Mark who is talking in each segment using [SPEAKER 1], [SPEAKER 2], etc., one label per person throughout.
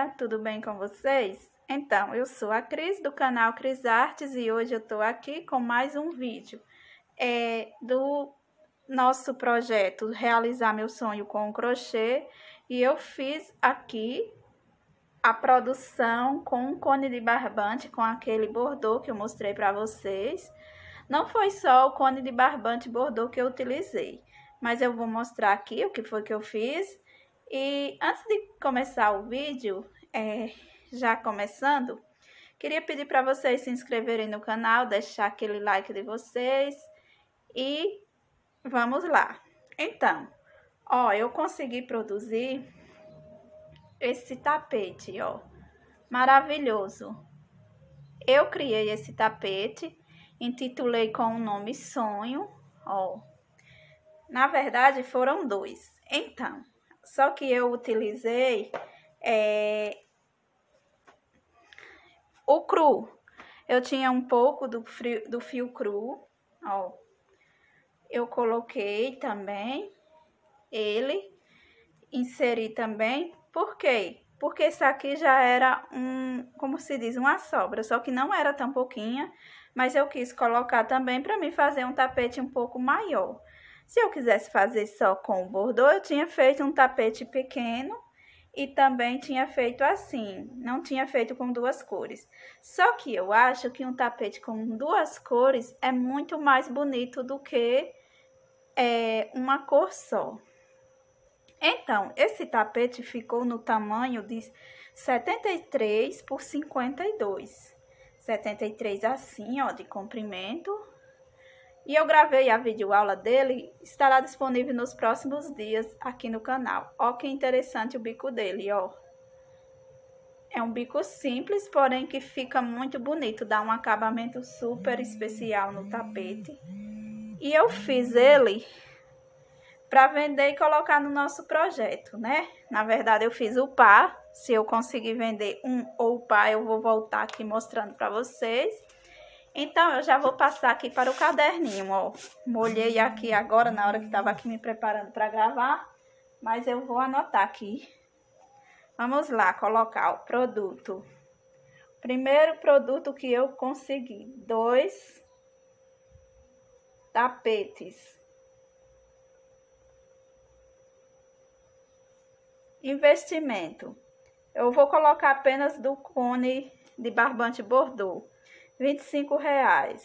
[SPEAKER 1] dia, tudo bem com vocês? Então, eu sou a Cris do canal Cris Artes e hoje eu tô aqui com mais um vídeo do nosso projeto Realizar Meu Sonho com o Crochê, e eu fiz aqui a produção com um cone de barbante com aquele bordô que eu mostrei para vocês. Não foi só o cone de barbante bordô que eu utilizei, mas eu vou mostrar aqui o que foi que eu fiz. E antes de começar o vídeo, já começando, queria pedir para vocês se inscreverem no canal, deixar aquele like de vocês e vamos lá. Então, ó, eu consegui produzir esse tapete, ó, maravilhoso. Eu criei esse tapete, intitulei com o nome Sonho, ó. Na verdade, foram dois. Então, só que eu utilizei o cru. Eu tinha um pouco do fio cru, ó. Eu coloquei também ele, inseri também. Por quê? Porque isso aqui já era como se diz, uma sobra, só que não era tão pouquinha, mas eu quis colocar também para mim fazer um tapete um pouco maior. Se eu quisesse fazer só com o bordô, eu tinha feito um tapete pequeno e também tinha feito assim, não tinha feito com duas cores. Só que eu acho que um tapete com duas cores é muito mais bonito do que uma cor só. Então, esse tapete ficou no tamanho de 73 por 52. 73 assim, ó, de comprimento. E eu gravei a videoaula dele, estará disponível nos próximos dias aqui no canal. Ó que interessante o bico dele, ó. É um bico simples, porém que fica muito bonito, dá um acabamento super especial no tapete. E eu fiz ele para vender e colocar no nosso projeto, né? Na verdade, eu fiz o par. Se eu conseguir vender um ou o par, eu vou voltar aqui mostrando para vocês. Então, eu já vou passar aqui para o caderninho, ó. Molhei aqui agora, na hora que estava aqui me preparando para gravar, mas eu vou anotar aqui. Vamos lá, colocar o produto. Primeiro produto que eu consegui, 2 tapetes. Investimento. Eu vou colocar apenas do cone de barbante bordô. R$25.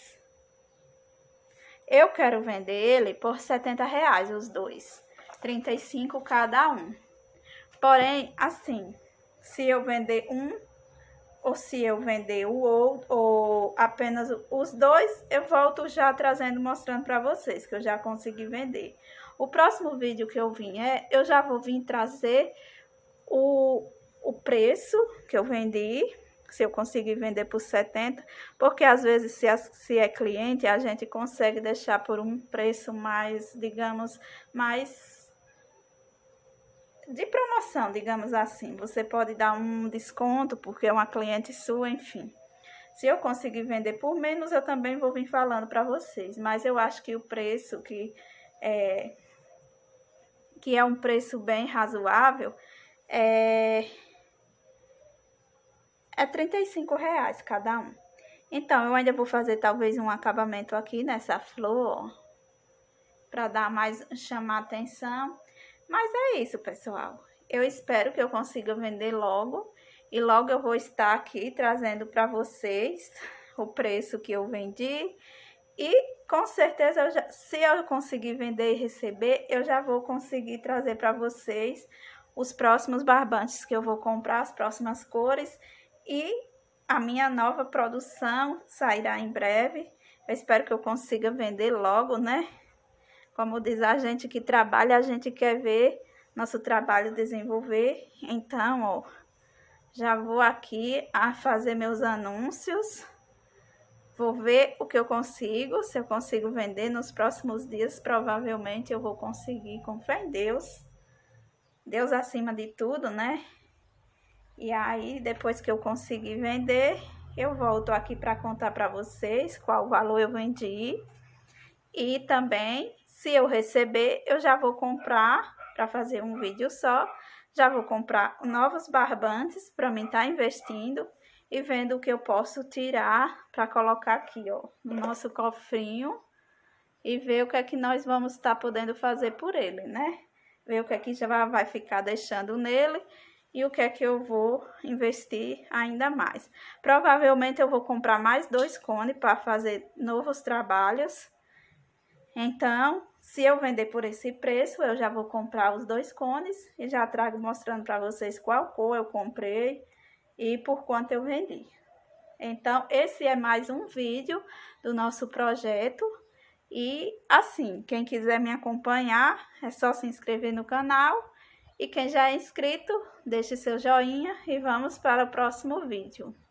[SPEAKER 1] Eu quero vender ele por R$70 os dois, 35 cada um. Porém, assim, se eu vender um ou se eu vender o outro ou apenas os dois, eu volto já trazendo, mostrando para vocês que eu já consegui vender. O próximo vídeo que eu vim eu já vou vir trazer o preço que eu vendi. Se eu conseguir vender por 70, porque às vezes se é cliente, a gente consegue deixar por um preço mais, digamos, mais de promoção, digamos assim. Você pode dar um desconto porque é uma cliente sua, enfim. Se eu conseguir vender por menos, eu também vou vir falando para vocês. Mas eu acho que o preço que é um preço bem razoável, é R$35 cada um. Então, eu ainda vou fazer talvez um acabamento aqui nessa flor, ó, para dar mais, chamar atenção. Mas é isso, pessoal. Eu espero que eu consiga vender logo. E logo eu vou estar aqui trazendo para vocês o preço que eu vendi. E com certeza, se eu conseguir vender e receber, eu já vou conseguir trazer para vocês os próximos barbantes que eu vou comprar, as próximas cores. E a minha nova produção sairá em breve. Eu espero que eu consiga vender logo, né? Como diz a gente que trabalha, a gente quer ver nosso trabalho desenvolver. Então, ó, já vou aqui a fazer meus anúncios. Vou ver o que eu consigo, se eu consigo vender nos próximos dias. Provavelmente eu vou conseguir, com fé em Deus. Deus acima de tudo, né? E aí, depois que eu conseguir vender, eu volto aqui para contar para vocês qual valor eu vendi. E também, se eu receber, eu já vou comprar para fazer um vídeo só, Já vou comprar novos barbantes para mim estar investindo e vendo o que eu posso tirar para colocar aqui, ó, no nosso cofrinho e ver o que é que nós vamos estar podendo fazer por ele, né? Ver o que é que já vai ficar deixando nele e o que é que eu vou investir ainda mais. Provavelmente eu vou comprar mais 2 cones para fazer novos trabalhos. Então, se eu vender por esse preço, eu já vou comprar os 2 cones e já trago mostrando para vocês qual cor eu comprei e por quanto eu vendi. Então, esse é mais um vídeo do nosso projeto. E assim, quem quiser me acompanhar, é só se inscrever no canal. E quem já é inscrito, deixe seu joinha e vamos para o próximo vídeo.